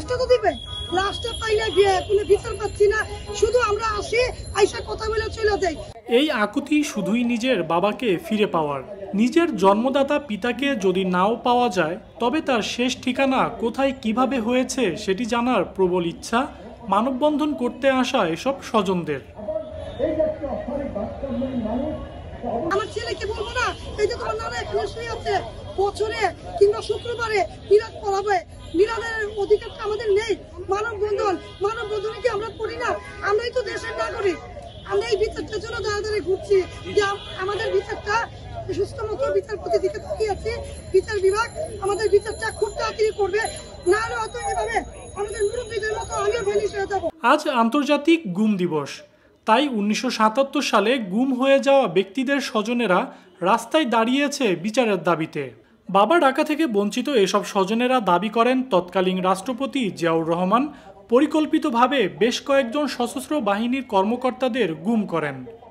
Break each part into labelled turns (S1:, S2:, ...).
S1: লাশটা তো দিবে, লাশটা পাইলে কোনো বিচার পাচ্ছি না, শুধু আমরা আসি আইসা কথা বলে চলে যাই।
S2: এই আকুতি শুধুই নিজের বাবাকে ফিরে পাওয়ার। নিজের জন্মদাতা পিতাকে যদি নাও পাওয়া যায়, তবে তার শেষ ঠিকানা কোথায় কিভাবে হয়েছে সেটি জানার প্রবল ইচ্ছা মানববন্ধন করতে আসা এসব স্বজনদের।
S1: আমার ছেলেকে বলবো না, এই যে তোমার নানা এখানে শুয়ে আছে, বছরে কিংবা শুক্রবারে মিলাদ পড়াবে, মিলাদের অধিকারটা আমাদের নেই। মানববন্ধনে কি আমরা করি না? আমরাই তো দেশের নাগরিক, আমরা এই বিচারটার জন্য দাঁড়াদাঁড়ি ঘুরছি যে আমাদের বিচারটা সুস্থ মতো বিচারপতি দিকে তাকিয়ে আছে। বিচার বিভাগ আমাদের বিচারটা খুব তাড়াতাড়ি করবে, না হলে হয়তো এভাবে আমাদের মুরব্বীদের মতো আমিও ভ্যানিশ হয়ে যাবো।
S2: আজ আন্তর্জাতিক গুম দিবস, তাই 1977 সালে গুম হয়ে যাওয়া ব্যক্তিদের স্বজনেরা রাস্তায় দাঁড়িয়েছে বিচারের দাবিতে। বাবা ডাকা থেকে বঞ্চিত এসব স্বজনেরা দাবি করেন তৎকালীন রাষ্ট্রপতি জিয়াউর রহমান পরিকল্পিতভাবে বেশ কয়েকজন সশস্ত্র বাহিনীর কর্মকর্তাদের গুম করেন।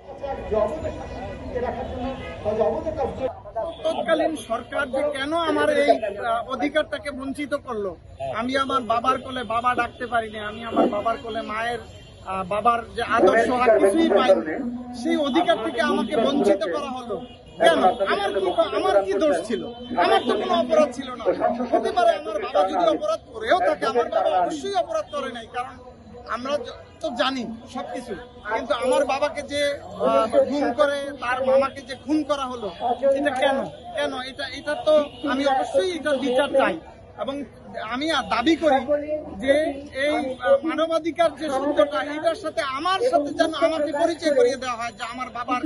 S3: তৎকালীন সরকার যে কেন আমার এই অধিকারটাকে বঞ্চিত করলো, আমি আমার বাবার কোলে বাবা ডাকতে পারিনি, আমি আমার বাবার কোলে মায়ের বাবার যে আদর্শ আর কিছুই পাইনি, সেই অধিকার থেকে আমাকে বঞ্চিত করা হলো কেন? আমার কি দোষ ছিল? আমার তো কোনো অপরাধ ছিল না। হতে পারে আমার বাবা যদি অপরাধ করেও থাকে, আমার বাবা অবশ্যই অপরাধ করে নাই, কারণ আমরা তো জানি সবকিছু, কিন্তু আমার বাবাকে যে গুম করে তার মামাকে যে খুন করা হলো, এটা কেন? এটা তো আমি অবশ্যই এটার বিচার চাই এবং আমি দাবি করি যে এই মানবাধিকার যে শব্দটা, এটার সাথে আমার সাথে যেন আমাকে পরিচয় করিয়ে দেওয়া হয়, যে আমার বাবার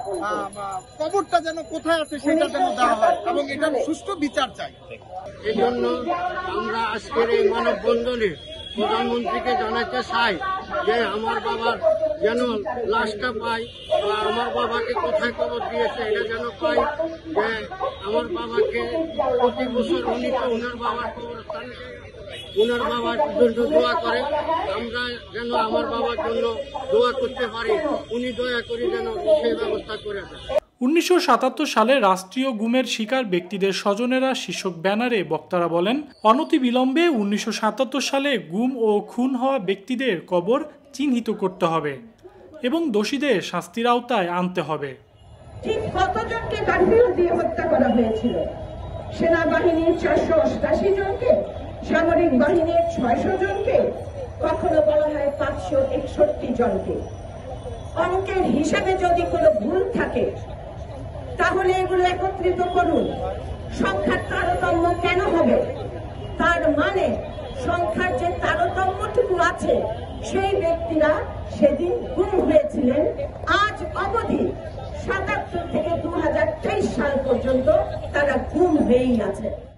S3: কবরটা যেন কোথায় আছে সেটা যেন দেওয়া হয় এবং এটার সুষ্ঠু বিচার চাই।
S4: এই জন্য আমরা আজকের এই মানববন্ধনে প্রধানমন্ত্রীকে জানাতে চাই যে আমার বাবার যেন লাশটা পাই, বা আমার বাবাকে কোথায় কবর দিয়েছে এটা যেন পাই, যে আমার বাবাকে প্রতি বছর উনি তো ওনার বাবার কবরস্থানে ওনার বাবার জন্য দোয়া করে, আমরা যেন আমার বাবার জন্য দোয়া করতে পারি, উনি দয়া করে যেন সেই ব্যবস্থা করে দেন।
S2: 1977 সালে রাষ্ট্রীয় গুমের শিকার ব্যক্তিদের স্বজনেরা শীর্ষক ব্যানারে বক্তারা বলেন, অনতিবিলম্বে 1977 সালে গুম ও খুন হওয়া ব্যক্তিদের কবর চিহ্নিত করতে হবে এবং দোষীদের শাস্তির আওতায় আনতে হবে।
S5: ঠিক কতজনকে গাফিলতি দিয়ে হত্যা করা হয়েছিল? সেনাবাহিনীর 488 জনকে, সামরিক বাহিনীর 600 জনকে, কখনো বলা হয় 561 জনকে। অঙ্কের হিসাবে যদি কোনো ভুল থাকে তাহলে এগুলো একত্রিত করুন। সংখ্যার তারতম্য কেন হবে? তার মানে সংখ্যার যে তারতম্যটুকু আছে, সেই ব্যক্তিরা সেদিন গুম হয়েছিলেন। আজ অবধি 77 থেকে 2023 সাল পর্যন্ত তারা গুম হয়েই আছে।